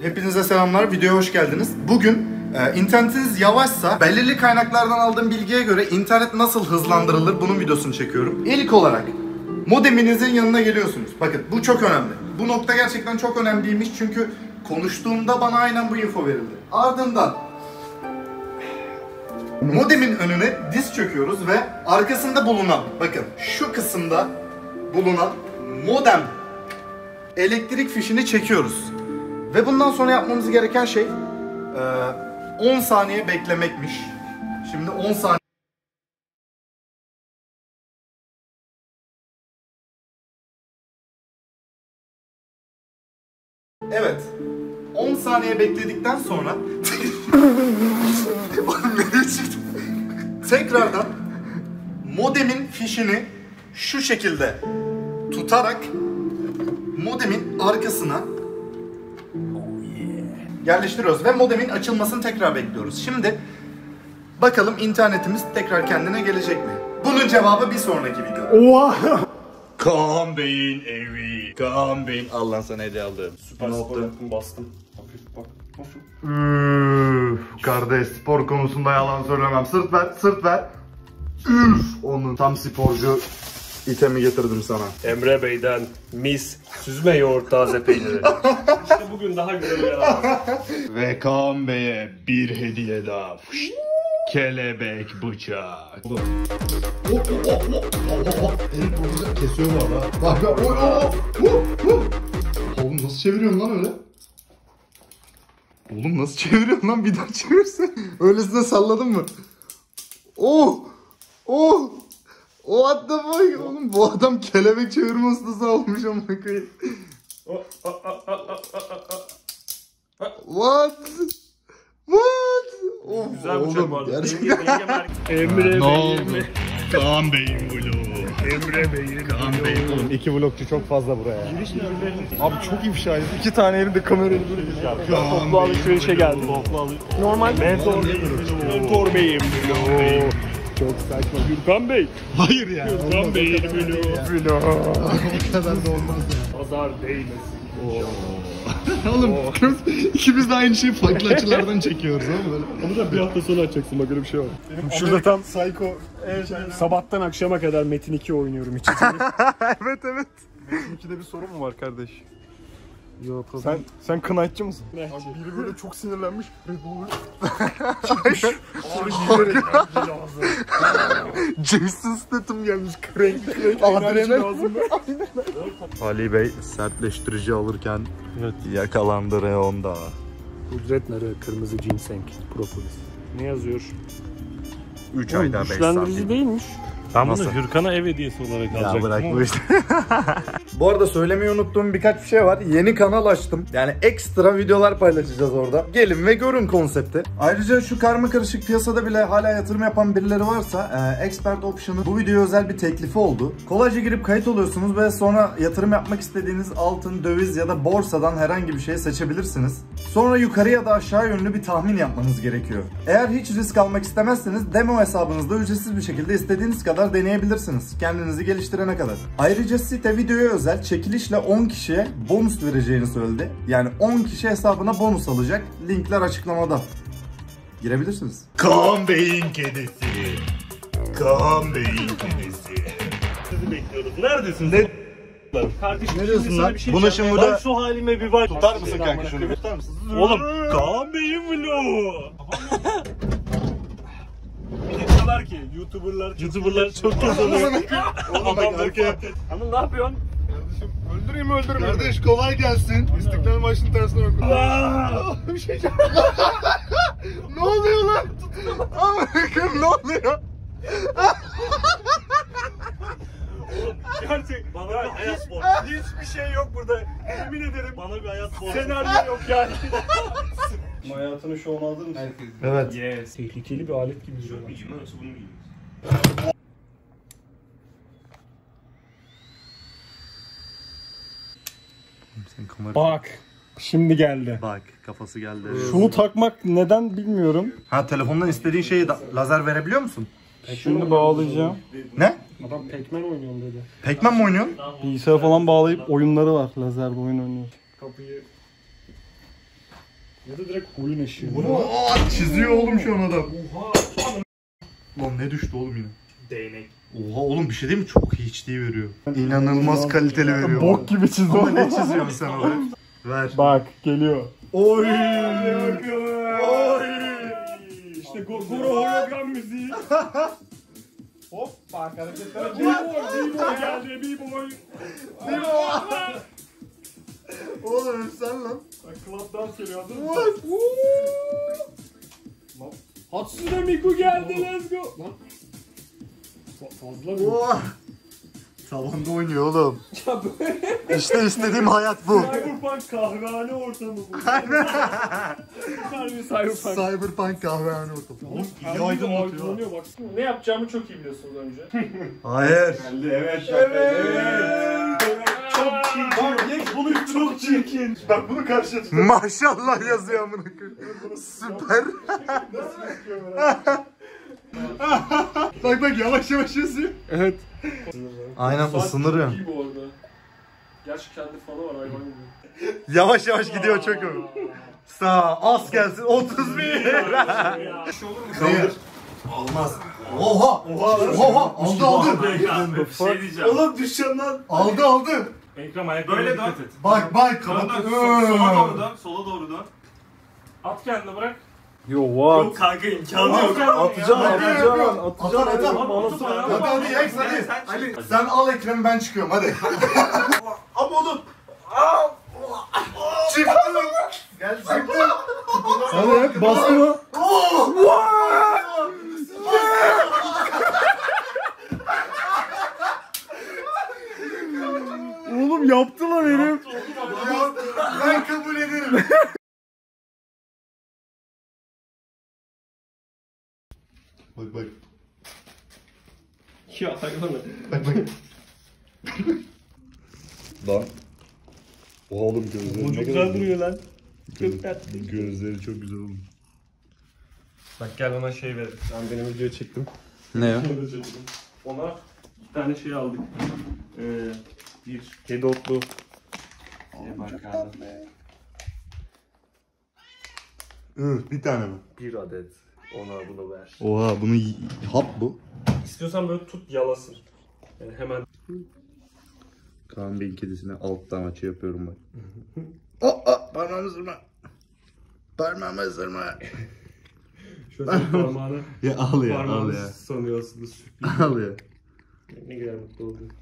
Hepinize selamlar, videoya hoş geldiniz. Bugün internetiniz yavaşsa belirli kaynaklardan aldığım bilgiye göre internet nasıl hızlandırılır bunun videosunu çekiyorum. İlk olarak modeminizin yanına geliyorsunuz. Bakın bu çok önemli. Bu nokta gerçekten çok önemliymiş çünkü konuştuğumda bana aynen bu info verildi. Ardından modemin önüne diz çöküyoruz ve arkasında bulunan, bakın şu kısımda bulunan modem elektrik fişini çekiyoruz. Ve bundan sonra yapmamız gereken şey 10 saniye beklemekmiş. Şimdi 10 saniye. Evet. 10 saniye bekledikten sonra tekrardan modemin fişini şu şekilde tutarak modemin arkasına yerleştiriyoruz ve modemin açılmasını tekrar bekliyoruz. Şimdi bakalım internetimiz tekrar kendine gelecek mi? Bunun cevabı bir sonraki videoda. Oha! Kaan Bey'in evi. Kaan Bey'in. Allah sana hediye aldım. Süper spor yaptım, bastım. Hafif bak. Nasıl? Kardeş spor konusunda yalan söylemem. Sırt ver, sırt ver. Üf, onun tam sporcu itemi getirdim sana. Emre Bey'den mis süzme yoğurt taze peyniri. İşte bugün daha güzel ya. Ve Kaan Bey'e bir hediye daha. Kelebek bıçak. Kesiyor valla. Bak bak. Oğlum nasıl çeviriyorsun lan öyle? Oğlum nasıl çeviriyorsun lan, bir daha çevirsen. Öylesine salladın mı? Oh! Oh! O hatta bak oğlum, bu adam kelebek çevirme ustası olmuş ama koyayım. What? What? Oh, Güzel bıçak vardı. Gerçekten. Emre Ne oldu? Bey'in. Kaan Bey'in vlogu. Emre Bey'in. Kaan Bey'in vlogu. 2 vlogçu çok fazla buraya. Giriş nerede? Abi çok ifşa edip 2 tane elimde kamerayı böyle. Toplu alışverişe geldim. Normal Mentor Bey'in vlogu. Çok saçma. Gürkan Bey. Hayır ya. Gürkan Bey'in vlogu. O kadar da olmaz ya. Pazar değmesin. Oğlum ikimiz de aynı şeyi farklı açılardan çekiyoruz ama böyle. Onu da bir hafta sonra açacaksın, bak öyle bir şey var. Şurada tam Psycho. sabahtan akşama kadar Metin 2 oynuyorum hiç. Evet. Metin 2'de bir sorun mu var kardeş? Yok Sen Knight'çı mısın? Knight'çı. Abi biri böyle çok sinirlenmiş. Red Bull'u Jason Statham gelmiş. Crank. Ali Bey sertleştirici alırken yakalandı reyonda. Kudret narı, kırmızı ginseng, propolis. Ne yazıyor? 3 ayda 5 Güçlendirici santim. değilmiş. Ben bunu Nasıl? Hürkan'a ev hediyesi olarak Ya alacaktım. bırak bu işte. Bu arada söylemeyi unuttuğum birkaç bir şey var. Yeni kanal açtım. Yani ekstra videolar paylaşacağız orada. Gelin ve görün konsepti. Ayrıca şu karma karışık piyasada bile hala yatırım yapan birileri varsa Expert Option'ın bu videoya özel bir teklifi oldu. Kolayca girip kayıt oluyorsunuz ve sonra yatırım yapmak istediğiniz altın, döviz ya da borsadan herhangi bir şey seçebilirsiniz. Sonra yukarı ya da aşağı yönlü bir tahmin yapmanız gerekiyor. Eğer hiç risk almak istemezseniz demo hesabınızda ücretsiz bir şekilde istediğiniz kadar deneyebilirsiniz. Kendinizi geliştirene kadar. Ayrıca site videoya özel çekilişle 10 kişiye bonus vereceğini söyledi. Yani 10 kişi hesabına bonus alacak. Linkler açıklamada. Girebilirsiniz. Kaan Bey'in kedisi. Kaan Bey'in kedisi. Sizi bekliyoruz. Neredesiniz? Ne? Kardeşim, Ne diyorsun şimdi sana lan? bir şey Bunu diyeceğim. şimdi Lan burada- şu halime bir bak. Tutar mısın kanka şunu? Tutar mısın? Oğlum Kaan Bey'in vlogu. Diyorlar ki YouTuber'lar çok kazanıyor. Oğlum bak arkaya. Hanım ne yapıyorsun? Öldüreyim. Kardeş kolay gelsin. İstiklal Marşı'nın tersine bak. Bir şey ne oluyor lan? Amerika'm ne oluyor? Gerçek. Bana bir hayat spor. Hiçbir şey yok burada. Yemin ederim. Bana bir hayat spor. Senaryo yok yani. Hayatının şovunu alır mısın? Evet. Yes. Tehlikeli bir alet gibi duruyor. Sen kamera... Bak. Şimdi geldi. Bak kafası geldi. Şunu takmak neden bilmiyorum. Ha, telefondan istediğin şeyi lazer verebiliyor musun? Şimdi bağlayacağım. Ne? Adam Pac-Man oynuyorum dedi. Pac-Man mi oynuyorsun? Bilgisayara falan bağlayıp oyunları var. Lazerle oyun oynuyor. Kapıyı Ya da direkt oyun ışığı. Çiziyor oğlum şu an adam. Lan ne düştü oğlum yine? Değnek. Oha oğlum bir şey değil mi? Çok HD veriyor. İnanılmaz kaliteli veriyor. Bok gibi çizdi Ama oğlum. ne çiziyorsun sen oraya? Ver. Bak geliyor. Oy. İşte Goro hologram müziği. Hop bak hareketler. B-boy geldi B-boy. Oğlum sen lan. Bak club dans geliyor hazır mısın? Hatsune Miku geldi let's go. Lan. Fazla mı? Oha. Tavanda oynuyor oğlum. İşte istediğim hayat bu. Cyberpunk kahvehane ortamı bu. Harbi Cyberpunk. Cyberpunk kahvehane ortamı. Oğlum iyi Harbi aydınlatıyor. aydınlanıyor baksana. Ne yapacağımı çok iyi biliyorsunuz önce. Hayır. Evet. Çok çirkin. Bak geç bunu çok çirkin. Bak bunu karşıya tut. Maşallah yazıyor amına koyayım. Süper. Bak yavaş yavaş yazıyor. Evet. Aynen Saat ısınır ya. çok iyi bu arada. Gerçi kendi fanı var hayvan gibi. Yavaş yavaş gidiyor çok iyi. Sağ az gelsin 31. Kaldır. Olmaz. Oha. Oha. Aldı. Şey diyeceğim. Oğlum düşeceğim lan. Aldı. Ekrem ayaklarına Böyle dikkat dön. et. Bak kapat. Sola doğru dön. Sola doğru dön. At kendini bırak. Yo what? Yok kanka imkanı yok. Atacağım. Hadi. Hadi. Manası var. Hadi Yex hadi. Ali sen al Ekrem'i ben çıkıyorum hadi. Ama oğlum. Çıktım. Gel çıktım. Hadi bastı mı? Oğlum yaptı lan herif. Ben kabul ederim. Bak. Ya hayvan. Bak. Lan. Oğlum gözleri Bu çok güzel duruyor lan. Gözleri çok güzel oğlum. Bak gel ona şey ver. Ben benim video çektim. Ne ya? Ona 2 tane şey aldık. Bir kedi otlu. Bir tane mi? Bir adet. Ona bunu ver. Oha bunu hap bu. İstiyorsan böyle tut yalasın. Yani hemen. Kaan Bey'in kedisine alttan açı yapıyorum bak. Parmağımı ısırma. Parmağımı ısırma. Şöyle parmağını. Ya al ya Parmağını sanıyor aslında sürpriz. Al ya. Ne kadar mutlu oldum.